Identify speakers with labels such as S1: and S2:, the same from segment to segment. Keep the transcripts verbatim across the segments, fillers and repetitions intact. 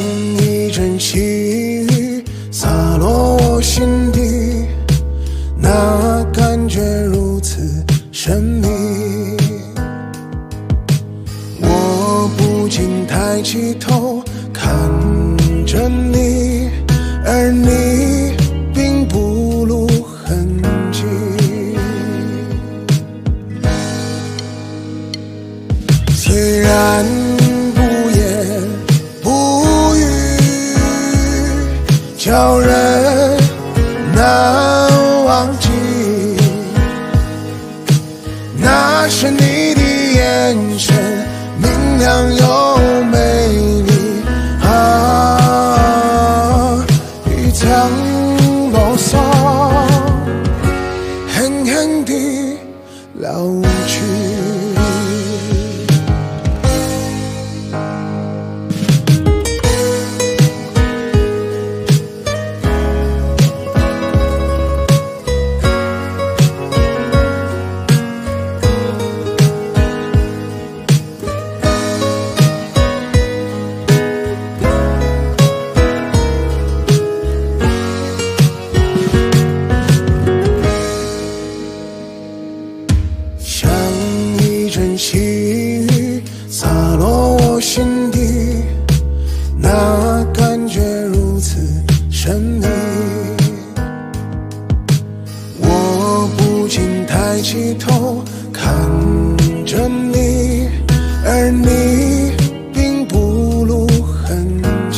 S1: 一阵细雨洒落我心底，那感觉如此神秘。我不禁抬起头看着你，而你并不露痕迹。虽然不言不语，叫人难忘记，那是你的眼神，明亮又美丽啊，一场梦想狠狠地老去。像一阵细雨洒落我心底，那感觉如此神秘。我不禁抬起头看着你，而你并不露痕迹。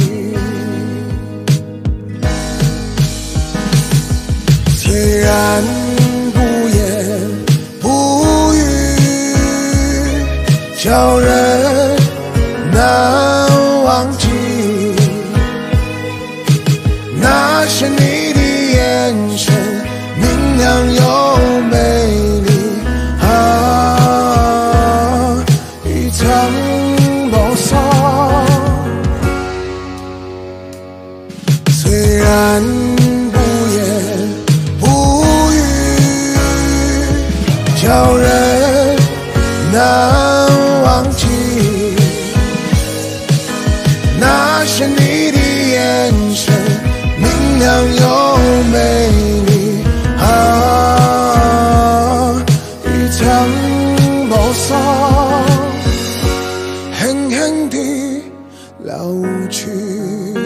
S1: 虽然叫人难忘记，那是你的眼神，明亮又美丽啊，一场梦想。虽然不言不语，叫人难忘记，那是你的眼神，明亮又美丽啊，一场梦想狠狠地老去。